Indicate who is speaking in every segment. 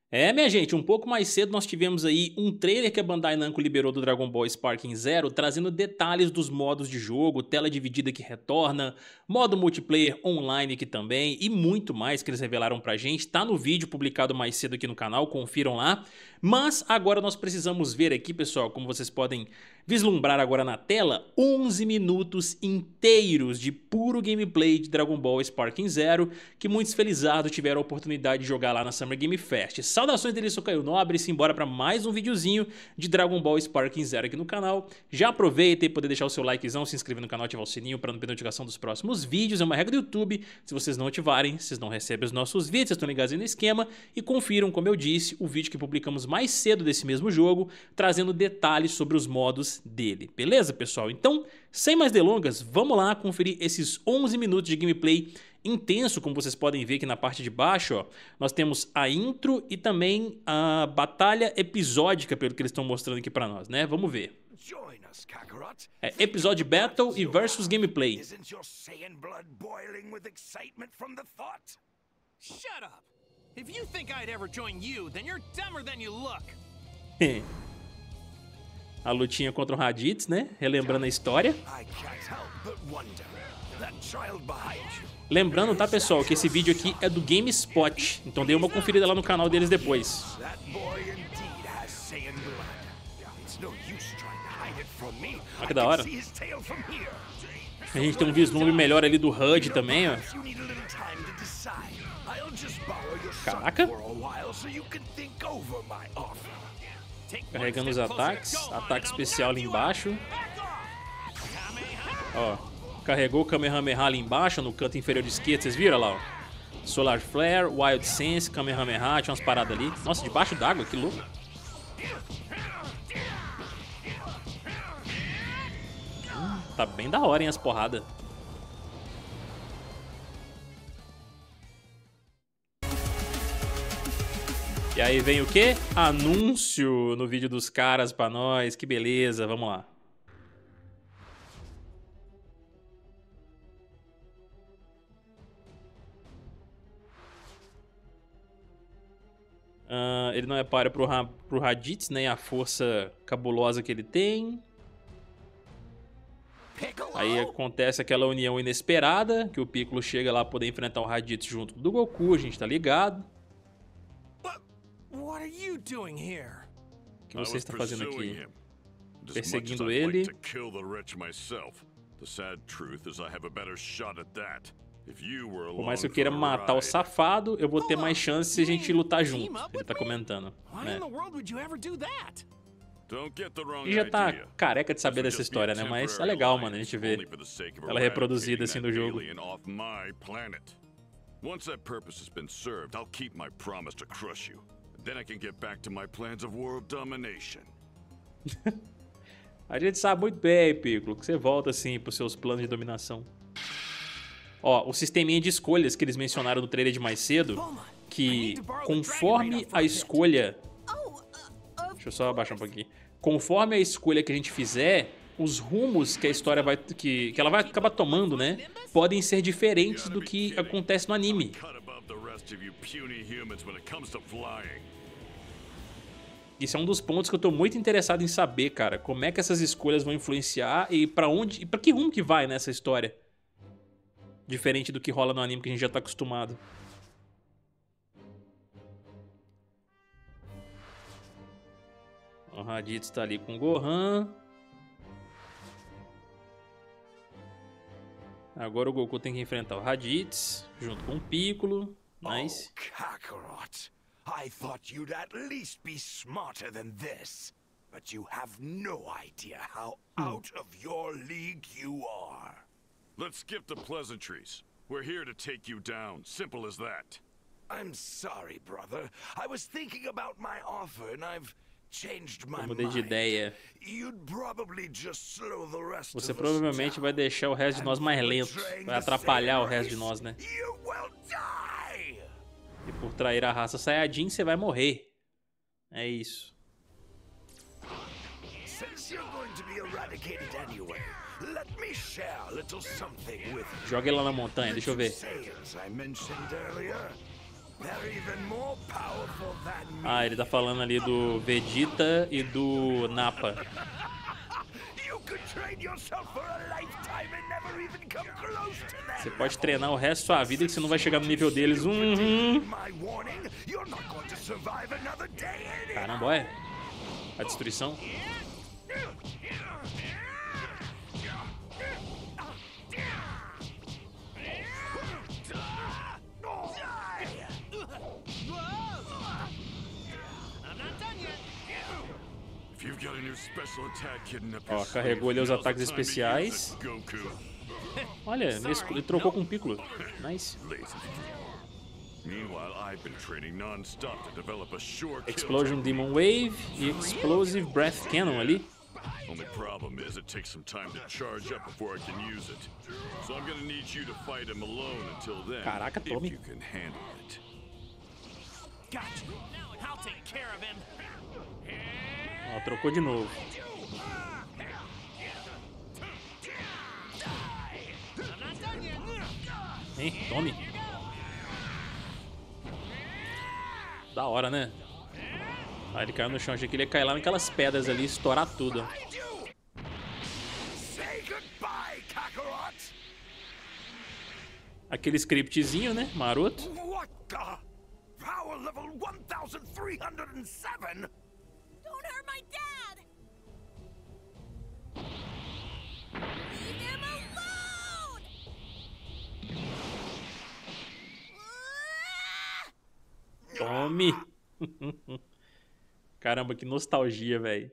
Speaker 1: É, minha gente, um pouco mais cedo nós tivemos aí um trailer que a Bandai Namco liberou do Dragon Ball Sparking Zero, trazendo detalhes dos modos de jogo, tela dividida que retorna, modo multiplayer online aqui também e muito mais que eles revelaram pra gente. Tá no vídeo publicado mais cedo aqui no canal, confiram lá. Mas agora nós precisamos ver aqui, pessoal, como vocês podem vislumbrar agora na tela, 11 minutos inteiros de puro gameplay de Dragon Ball Sparking Zero, que muitos felizardos tiveram a oportunidade de jogar lá na Summer Game Fest. Saudações dele, sou Caio Nobre, simbora para mais um videozinho de Dragon Ball Sparking Zero aqui no canal. Já aproveita e poder deixar o seu likezão, se inscrever no canal e ativar o sininho para não perder notificação dos próximos vídeos. É uma regra do YouTube, se vocês não ativarem, vocês não recebem os nossos vídeos, vocês estão ligados aí no esquema. E confiram, como eu disse, o vídeo que publicamos mais cedo desse mesmo jogo, trazendo detalhes sobre os modos dele. Beleza, pessoal? Então, sem mais delongas, vamos lá conferir esses 11 minutos de gameplay intenso, como vocês podem ver aqui na parte de baixo, ó. Nós temos a intro e também a batalha episódica, pelo que eles estão mostrando aqui pra nós, né? Vamos ver. É Episode Battle e versus Gameplay.
Speaker 2: Shut up! If you think I'd ever join you, then you're dumber than you look.
Speaker 1: A lutinha contra o Raditz, né? Relembrando a história. Lembrando, tá, pessoal, que esse vídeo aqui é do GameSpot, então dê uma conferida lá no canal deles depois. Olha que da hora. A gente tem um vislumbre melhor ali do HUD também, ó. Caraca. Carregando os ataques. Ataque especial ali embaixo. Ó. Carregou o Kamehameha ali embaixo, no canto inferior esquerdo. Vocês viram lá, ó? Solar Flare, Wild Sense, Kamehameha. Tinha umas paradas ali. Nossa, debaixo d'água, que louco. Tá bem da hora, hein, as porradas. E aí vem o quê? Anúncio no vídeo dos caras pra nós. Que beleza, vamos lá. Ele não é páreo pro Raditz, nem a força cabulosa que ele tem. Aí acontece aquela união inesperada, que o Piccolo chega lá pra poder enfrentar o Raditz junto do Goku, a gente tá ligado. O que você está fazendo aqui? Perseguindo ele. Por mais que eu queira matar o safado, eu vou ter mais chance se a gente lutar junto. Ele tá comentando, né? E já tá careca de saber dessa história, né? Mas é legal, mano, a gente ver ela reproduzida assim no jogo.
Speaker 3: Once that purpose has been served, I'll keep my promise to crush you. Then I can get back to my plans of world domination.
Speaker 1: A gente sabe muito bem, Piccolo, que você volta assim pros seus planos de dominação. Ó, o sisteminha de escolhas que eles mencionaram no trailer de mais cedo, que conforme a escolha... Deixa eu só abaixar um pouquinho. Conforme a escolha que a gente fizer, os rumos que a história vai... que ela vai acabar tomando, né? Podem ser diferentes do que acontece no anime. Isso é um dos pontos que eu tô muito interessado em saber, cara. Como é que essas escolhas vão influenciar e pra onde... e pra que rumo que vai nessa história? Diferente do que rola no anime que a gente já tá acostumado. O Raditz tá ali com o Gohan. Agora o Goku tem que enfrentar o Raditz junto com o Piccolo. Nice.
Speaker 4: Oh, Kakarot. I thought you'd at least be smarter than this. But you have no idea how out of your league you are.
Speaker 3: Let's skip the pleasantries. We're here to take you down. Simple as that.
Speaker 4: I'm sorry, brother. I was thinking about my offer and I've changed my
Speaker 1: Eu mudei de ideia.
Speaker 4: You'd probably just slow the rest
Speaker 1: Você
Speaker 4: of us
Speaker 1: provavelmente vai deixar o resto de nós mais lento. Vai atrapalhar o resto de nós, né?
Speaker 4: You will die.
Speaker 1: E por trair a raça Saiyajin, você vai morrer. É isso.
Speaker 4: Since you're going to be eradicated anyway, let me share a little something with you.
Speaker 1: Joga ele lá na montanha, deixa eu ver.
Speaker 4: Saiyans I mentioned earlier. They're even more powerful than me.
Speaker 1: Ah, ele tá falando ali do Vegeta e do Nappa.
Speaker 4: You could train yourself for a lifetime and never even come close to them.
Speaker 1: Você pode treinar o resto da sua vida que você não vai chegar no nível deles.
Speaker 4: My warning, you're not going to survive another day anyhow.
Speaker 1: Caramba, olha. A destruição. Ó, carregou ali os ataques especiais. Olha, ele trocou com o Piccolo. Nice. Explosion Demon Wave e Explosive Breath Cannon ali.
Speaker 3: Only problem is it takes some time to charge up before I can use it. So I'm gonna need you to fight him alone until then.
Speaker 1: Caraca, Tommy.
Speaker 3: If you can handle it.
Speaker 2: Gotcha. Now I'll take care of him.
Speaker 1: Ó, trocou de novo.
Speaker 2: I'm not done yet.
Speaker 1: Hein, tome. Da hora, né? Aí ele caiu no chão, achei que ele ia cair lá naquelas pedras ali e estourar tudo.
Speaker 4: Say goodbye, Kakarot.
Speaker 1: Aquele scriptzinho, né? Maroto.
Speaker 4: What the? Power level 1307?
Speaker 5: Don't hurt my dad! Leave him alone!
Speaker 1: Tome! Caramba, que nostalgia, velho.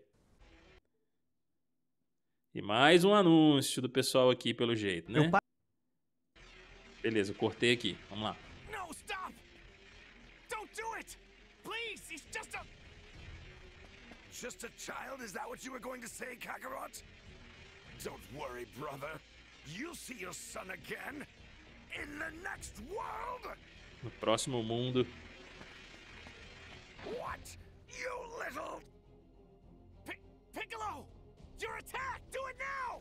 Speaker 1: E mais um anúncio do pessoal aqui, pelo jeito, né? Beleza, eu cortei aqui. Vamos lá.
Speaker 2: No, stop! Don't do it! Please, he's just a...
Speaker 4: Just a child? Is that what you were going to say, Kakarot? Don't worry, brother. You'll see your son again. In the next world.
Speaker 1: No próximo mundo.
Speaker 4: What? You little...
Speaker 2: Piccolo! Your attack! Do it now!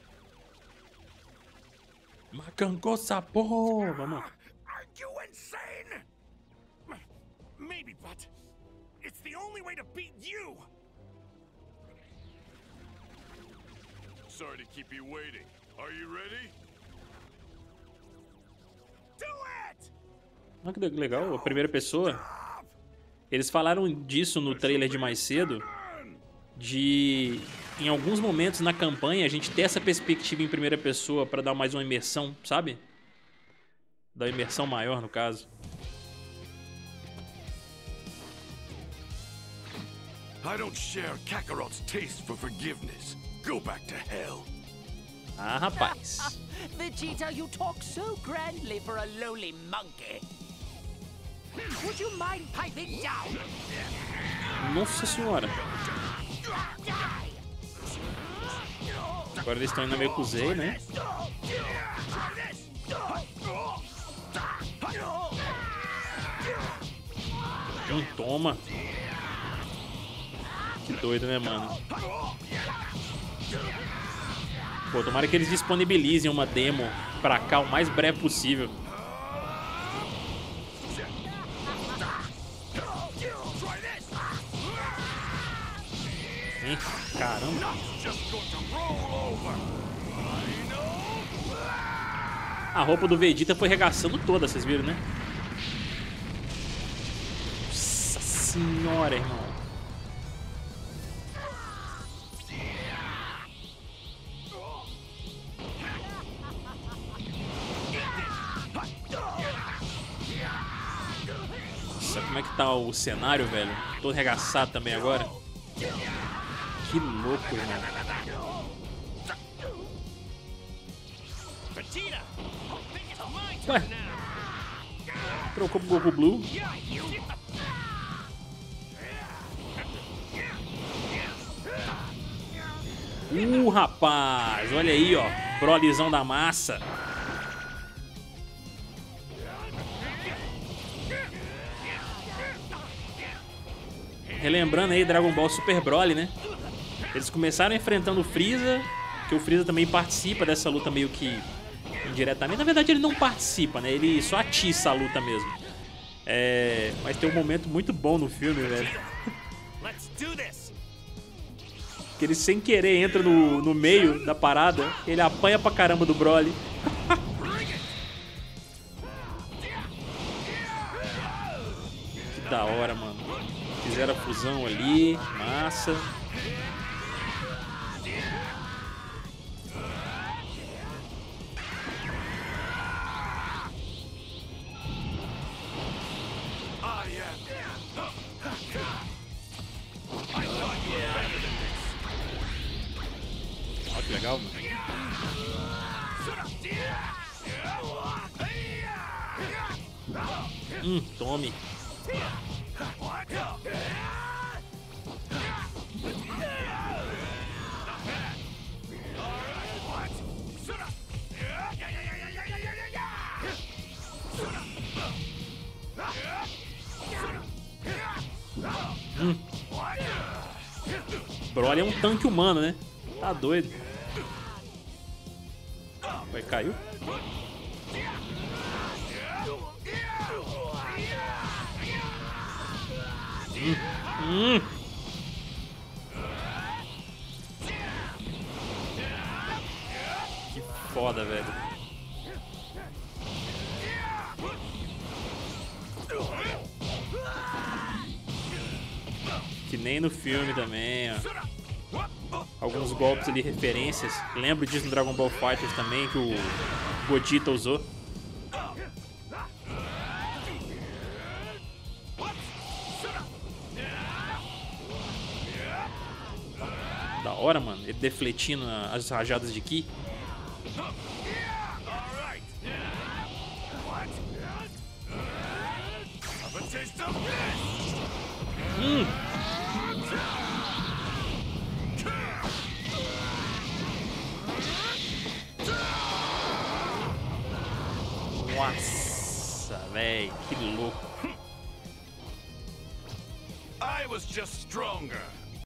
Speaker 1: Macancou sapô! Vamos.
Speaker 4: Are you insane?
Speaker 2: Maybe, but it's the only way to beat you!
Speaker 3: Sorry to keep you waiting. Are you ready?
Speaker 2: Do it!
Speaker 1: Olha que legal, a primeira pessoa. Eles falaram disso no trailer de mais cedo. De, em alguns momentos na campanha, a gente ter essa perspectiva em primeira pessoa pra dar mais uma imersão, sabe? Dar uma imersão maior, no caso.
Speaker 3: I don't share Kakarot's taste for forgiveness. Go back to hell.
Speaker 1: Ah, rapaz.
Speaker 6: Vegeta, you talk so grandly for a lowly monkey. Would you mind piping down?
Speaker 1: Nossa senhora. Agora eles estão indo meio com o Zay, né? Toma. Que doido, né, mano? Pô, tomara que eles disponibilizem uma demo pra cá o mais breve possível. Hein? Caramba. A roupa do Vegeta foi regaçando toda, vocês viram, né? Nossa senhora, irmão. Nossa, como é que tá o cenário, velho? Todo regaçado também agora. Que louco, irmão. Ué, trocou pro Goku Blue. Rapaz, olha aí, ó. Brolizão da massa. Relembrando aí Dragon Ball Super Broly, né? Eles começaram enfrentando o Freeza, que o Freeza também participa dessa luta meio que indiretamente. Na verdade ele não participa, né? Ele só atiça a luta mesmo. Mas tem um momento muito bom no filme, velho.
Speaker 2: Let's do this.
Speaker 1: Que ele sem querer entra no meio da parada, ele apanha pra caramba do Broly. Que da hora, mano. Fizeram a fusão ali, massa. Olha que legal, mano. Tome. Broly é um tanque humano, né? Tá doido. Vai, caiu. Que foda, velho. Que nem no filme também, ó. Alguns golpes ali, referências. Lembro disso no Dragon Ball FighterZ também, que o Gogeta usou. Da hora, mano. Ele defletindo as rajadas de Ki. Nossa, véi, que louco.
Speaker 3: I was just stronger.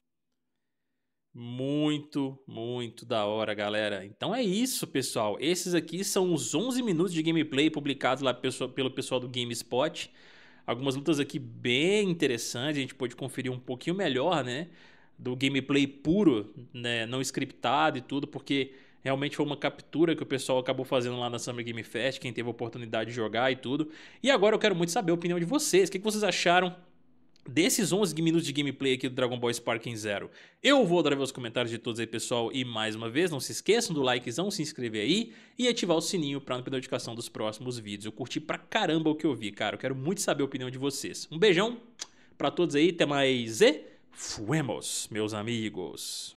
Speaker 1: Muito da hora, galera. Então é isso, pessoal. Esses aqui são os 11 minutos de gameplay publicados lá pelo pessoal do GameSpot. Algumas lutas aqui bem interessantes. A gente pôde conferir um pouquinho melhor, né? Do gameplay puro, né? Não scriptado e tudo, porque realmente foi uma captura que o pessoal acabou fazendo lá na Summer Game Fest, quem teve a oportunidade de jogar e tudo. E agora eu quero muito saber a opinião de vocês. O que vocês acharam desses 11 minutos de gameplay aqui do Dragon Ball Sparking Zero? Eu vou adorar ver os comentários de todos aí, pessoal. E mais uma vez, não se esqueçam do likezão, se inscrever aí e ativar o sininho pra não perder a notificação dos próximos vídeos. Eu curti pra caramba o que eu vi, cara. Eu quero muito saber a opinião de vocês. Um beijão pra todos aí, até mais e fuemos, meus amigos.